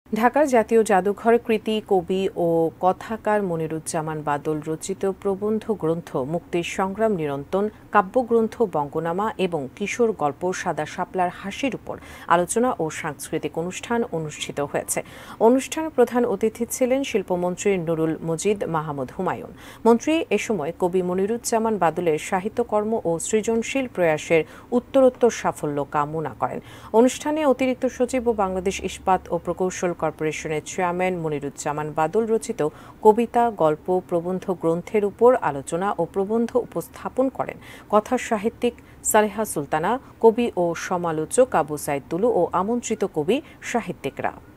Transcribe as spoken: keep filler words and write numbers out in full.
ঢাকার জাতীয় জাদুঘর কৃতি কবি ও কথাকার মনিরুজ্জামান বাদল রচিত প্রবন্ধ গ্রন্থ মুক্তির সংগ্রাম নিরন্তন, কাব্যগ্রন্থ বঙ্গনামা এবং কিশোর গল্প সাদা শাপলার হাসির উপর আলোচনা ও সাংস্কৃতিক অনুষ্ঠান অনুষ্ঠিত হয়েছে। অনুষ্ঠানে প্রধান অতিথি ছিলেন শিল্পমন্ত্রী নুরুল মজিদ মাহমুদ হুমায়ুন। মন্ত্রী এ সময় কবি মনিরুজ্জামান বাদলের সাহিত্যকর্ম ও সৃজনশীল প্রয়াসের উত্তরোত্তর সাফল্য কামনা করেন। অনুষ্ঠানে অতিরিক্ত সচিব ও বাংলাদেশ ইস্পাত ও প্রকৌশল কর্পোরেশনের চেয়ারম্যান মনিরুজ্জামান বাদল রচিত কবিতা, গল্প, প্রবন্ধ গ্রন্থের উপর আলোচনা ও প্রবন্ধ উপস্থাপন করেন কথা সাহিত্যিক সালেহা সুলতানা, কবি ও সমালোচক আবু সাইদ তুলু ও আমন্ত্রিত কবি সাহিত্যিকরা।